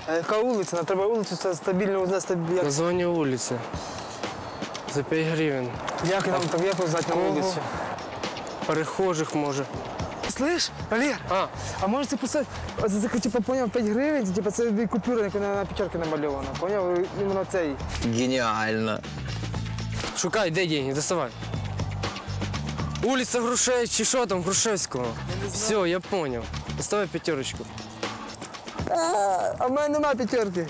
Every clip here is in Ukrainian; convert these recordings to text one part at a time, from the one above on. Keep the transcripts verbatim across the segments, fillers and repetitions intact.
А яка вулиця? Нам треба вулицю це стабільно узнати. Як... Названня вулиці. За п'ять гривень. Як нам так, як узнати на вулицю? Перехожих може. Слышь, Валер, А, а може це писати, це, типу, поняв, п'ять гривень, типу, це купюра, яка на, на п'ятерки намальована, поняв? Іменно цей. Гениально. шукай, де деньги, доставай. Улиця Грушевського, чи що там, Грушевського. Все, я понял. Доставай п'ятерочку. А, а в мене нема п'ятерки.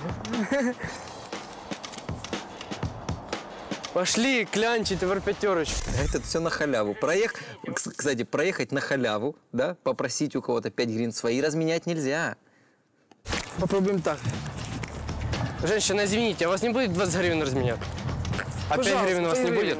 Пошли, клянчи, тепер п'ятерочку. Это все на халяву. Проех... Кстати, проехать на халяву, да, попросить у кого-то пять гривен свои разменять нельзя. Попробуємо так. Женщина, извините, а у вас не будет двадцать гривен разменять? А пять гривен у вас не будет?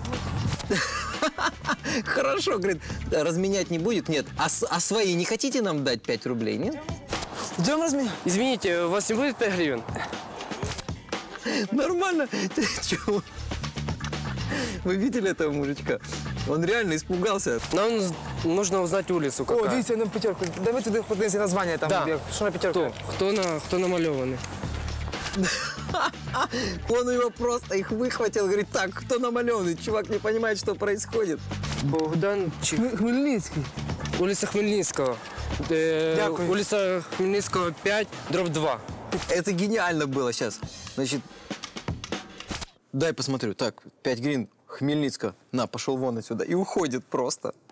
Хорошо, говорит, да, разменять не будет? Нет. А, с- а свои не хотите нам дать пять рублей, нет? Йдемо розміняти. Извините, у вас не будет пять гривен? Нормально. Ты чего? Вы видели этого мужичка? Он реально испугался. Нам нужно узнать улицу О, какая. дивіться на п'ятерку. Дай ми туди подивимося названня там, Да. як- що на п'ятерку. Кто? Кто, на, кто намалеванный? Он его просто их выхватил, говорит, так, кто намалеванный? Чувак не понимает, что происходит. Богдан Чи... Хмель- Хмельницький. Улица Хмельницкого. Э, Дякую. улица Хмельницкого пять, дробь два. Это гениально было сейчас. Значит, дай посмотрю. Так, пять гривен, Хмельницкого. На, пошел вон отсюда. И уходит просто.